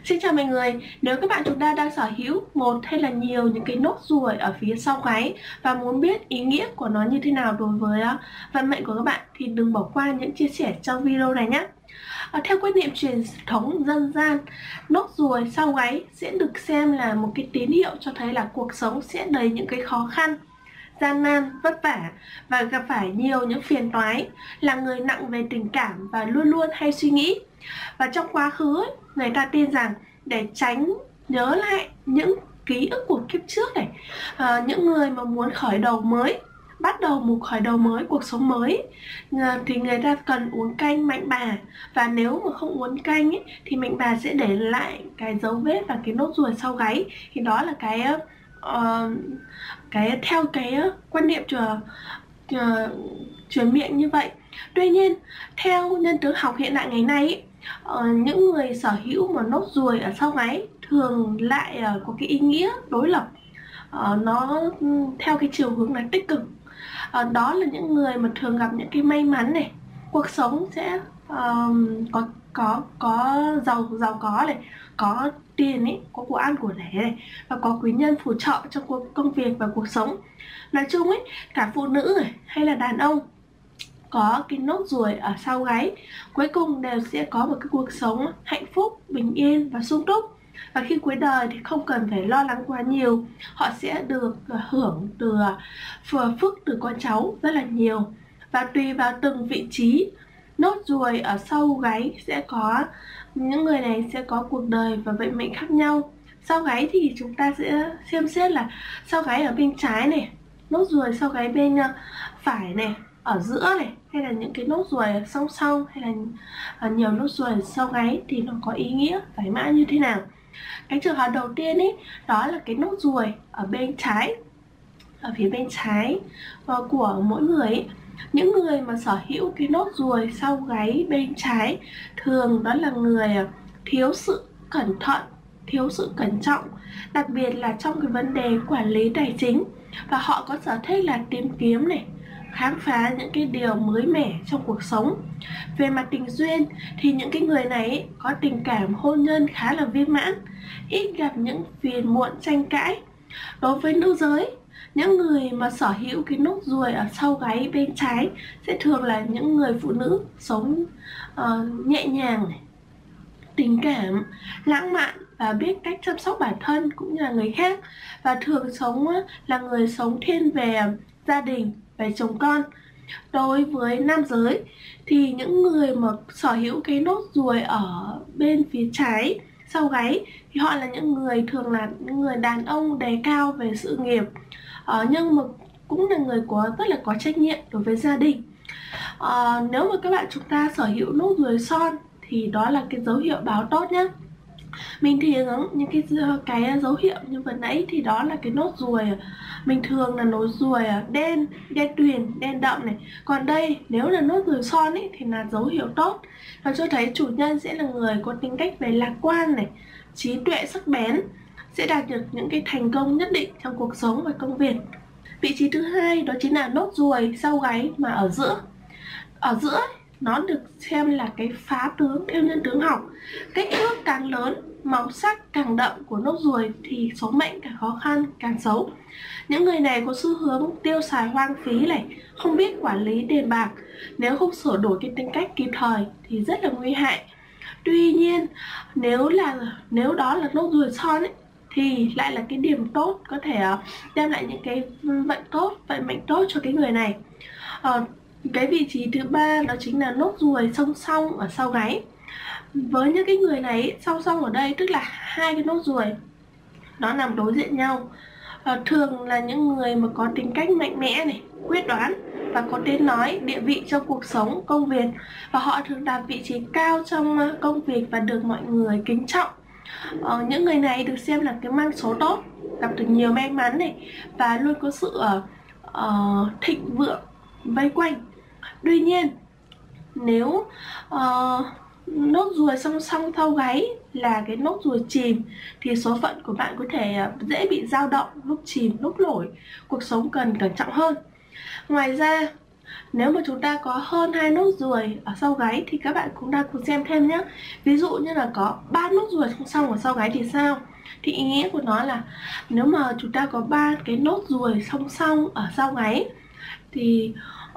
Xin chào mọi người, nếu các bạn chúng ta đang sở hữu một hay là nhiều những cái nốt ruồi ở phía sau gáy và muốn biết ý nghĩa của nó như thế nào đối với vận mệnh của các bạn thì đừng bỏ qua những chia sẻ trong video này nhé. Theo quan niệm truyền thống dân gian, nốt ruồi sau gáy sẽ được xem là một cái tín hiệu cho thấy là cuộc sống sẽ đầy những cái khó khăn, gian nan, vất vả và gặp phải nhiều những phiền toái, là người nặng về tình cảm và luôn luôn hay suy nghĩ. Và trong quá khứ ấy, người ta tin rằng để tránh nhớ lại những ký ức của kiếp trước này, những người mà muốn khởi đầu mới, bắt đầu một khởi đầu mới, cuộc sống mới thì người ta cần uống canh mạnh bà. Và nếu mà không uống canh ấy, thì mạnh bà sẽ để lại cái dấu vết và cái nốt ruồi sau gáy. Thì đó là theo cái quan niệm truyền miệng như vậy. Tuy nhiên theo nhân tướng học hiện đại ngày nay ấy, những người sở hữu một nốt ruồi ở sau gáy thường lại có cái ý nghĩa đối lập, nó theo cái chiều hướng là tích cực. Đó là những người mà thường gặp những cái may mắn này, cuộc sống sẽ có giàu có này, có tiền ấy, có của ăn của để này, và có quý nhân phù trợ trong công việc và cuộc sống. Nói chung ấy, cả phụ nữ này hay là đàn ông có cái nốt ruồi ở sau gáy cuối cùng đều sẽ có một cái cuộc sống hạnh phúc, bình yên và sung túc. Và khi cuối đời thì không cần phải lo lắng quá nhiều, họ sẽ được hưởng từ phước từ con cháu rất là nhiều. Và tùy vào từng vị trí nốt ruồi ở sau gáy sẽ có, những người này sẽ có cuộc đời và vận mệnh khác nhau. Sau gáy thì chúng ta sẽ xem xét là sau gáy ở bên trái này, nốt ruồi sau gáy bên phải này, ở giữa này, hay là những cái nốt ruồi song song, hay là nhiều nốt ruồi sau gáy thì nó có ý nghĩa giải mã như thế nào. Cái trường hợp đầu tiên ấy, đó là cái nốt ruồi ở bên trái, ở phía bên trái của mỗi người ấy. Những người mà sở hữu cái nốt ruồi sau gáy bên trái thường đó là người thiếu sự cẩn thận, thiếu sự cẩn trọng, đặc biệt là trong cái vấn đề quản lý tài chính. Và họ có sở thích là tìm kiếm này, khám phá những cái điều mới mẻ trong cuộc sống. Về mặt tình duyên thì những cái người này có tình cảm hôn nhân khá là viên mãn, ít gặp những phiền muộn tranh cãi. Đối với nữ giới, những người mà sở hữu cái nốt ruồi ở sau gáy bên trái sẽ thường là những người phụ nữ sống nhẹ nhàng này, tình cảm, lãng mạn và biết cách chăm sóc bản thân cũng như là người khác, và thường là người sống thiên về gia đình, về chồng con. Đối với nam giới thì những người mà sở hữu cái nốt ruồi ở bên phía trái sau gáy thì họ là những người thường là những người đàn ông đề cao về sự nghiệp, nhưng mà cũng là người rất là có trách nhiệm đối với gia đình. Nếu mà các bạn chúng ta sở hữu nốt ruồi son thì đó là cái dấu hiệu báo tốt nhé. Mình thì những cái dấu hiệu như vừa nãy thì đó là cái nốt ruồi bình thường là nốt ruồi đen tuyền, đen đậm này. Còn đây nếu là nốt ruồi son ấy thì là dấu hiệu tốt, nó cho thấy chủ nhân sẽ là người có tính cách về lạc quan này, trí tuệ sắc bén, sẽ đạt được những cái thành công nhất định trong cuộc sống và công việc. Vị trí thứ hai đó chính là nốt ruồi sau gáy mà ở giữa. Ở giữa nó được xem là cái phá tướng theo nhân tướng học. Kích thước càng lớn, màu sắc càng đậm của nốt ruồi thì số mệnh càng khó khăn, càng xấu. Những người này có xu hướng tiêu xài hoang phí này, không biết quản lý tiền bạc. Nếu không sửa đổi cái tính cách kịp thời thì rất là nguy hại. Tuy nhiên nếu đó là nốt ruồi son ấy, thì lại là cái điểm tốt, có thể đem lại những cái vận mệnh tốt cho cái người này. Cái vị trí thứ ba đó chính là nốt ruồi song song ở sau gáy. Với những cái người này song song ở đây tức là hai cái nốt ruồi nó nằm đối diện nhau. Thường là những người mà có tính cách mạnh mẽ này, quyết đoán và có tiếng nói, địa vị trong cuộc sống, công việc, và họ thường đạt vị trí cao trong công việc và được mọi người kính trọng. Những người này được xem là cái mang số tốt, gặp được nhiều may mắn này và luôn có sự thịnh vượng vây quanh. Tuy nhiên nếu nốt ruồi song song sau gáy là cái nốt ruồi chìm thì số phận của bạn có thể dễ bị dao động, lúc chìm lúc nổi, cuộc sống cần cẩn trọng hơn. Ngoài ra Nếu mà chúng ta có hơn 2 nốt ruồi ở sau gáy thì các bạn cũng đang cùng xem thêm nhé. Ví dụ như là có 3 nốt ruồi song song ở sau gáy thì sao? Thì ý nghĩa của nó là nếu mà chúng ta có 3 cái nốt ruồi song song ở sau gáy thì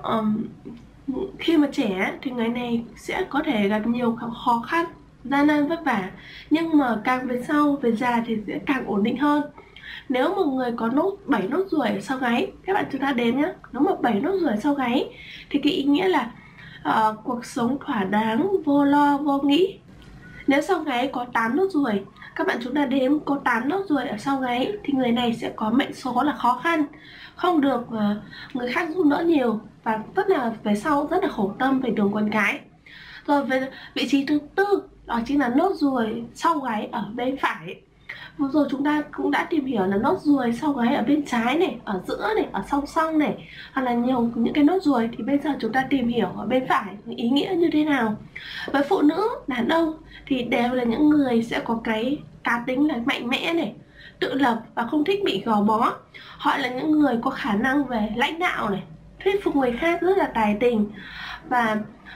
khi mà trẻ thì người này sẽ có thể gặp nhiều khó khăn, gian nan vất vả, nhưng mà càng về sau, về già thì sẽ càng ổn định hơn. Nếu một người có 7 nốt ruồi ở sau gáy, các bạn chúng ta đếm nhé, nếu mà 7 nốt ruồi sau gáy thì cái ý nghĩa là cuộc sống thỏa đáng, vô lo, vô nghĩ. Nếu sau gáy có 8 nốt ruồi, các bạn chúng ta đếm có 8 nốt ruồi ở sau gáy thì người này sẽ có mệnh số là khó khăn, không được người khác giúp đỡ nhiều và rất là về sau rất là khổ tâm về đường con cái. Rồi về vị trí thứ tư, đó chính là nốt ruồi sau gáy ở bên phải. Vừa rồi chúng ta cũng đã tìm hiểu là nốt ruồi sau gáy ở bên trái này, ở giữa này, ở song song này, hoặc là nhiều những cái nốt ruồi, thì bây giờ chúng ta tìm hiểu ở bên phải ý nghĩa như thế nào. Với phụ nữ, đàn ông thì đều là những người sẽ có cái cá tính là mạnh mẽ này, tự lập và không thích bị gò bó. Họ là những người có khả năng về lãnh đạo này, thuyết phục người khác rất là tài tình, và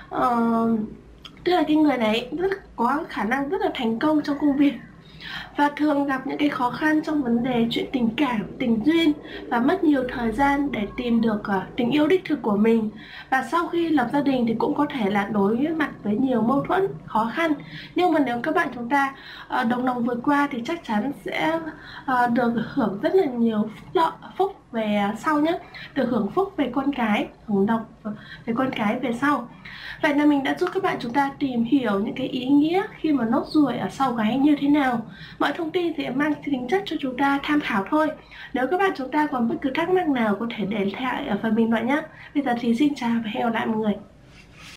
tức là cái người này rất có khả năng rất là thành công trong công việc, và thường gặp những cái khó khăn trong vấn đề chuyện tình cảm, tình duyên, và mất nhiều thời gian để tìm được tình yêu đích thực của mình. Và sau khi lập gia đình thì cũng có thể là đối mặt với nhiều mâu thuẫn, khó khăn. Nhưng mà nếu các bạn chúng ta đồng lòng vượt qua thì chắc chắn sẽ được hưởng rất là nhiều phúc về sau nhé, được hưởng phúc về con cái, hưởng lộc về con cái về sau. Vậy là mình đã giúp các bạn chúng ta tìm hiểu những cái ý nghĩa khi mà nốt ruồi ở sau gáy như thế nào. Mọi thông tin thì mang tính chất cho chúng ta tham khảo thôi. Nếu các bạn chúng ta còn bất cứ thắc mắc nào có thể để lại ở phần bình luận nhé. Bây giờ thì xin chào và hẹn gặp lại mọi người.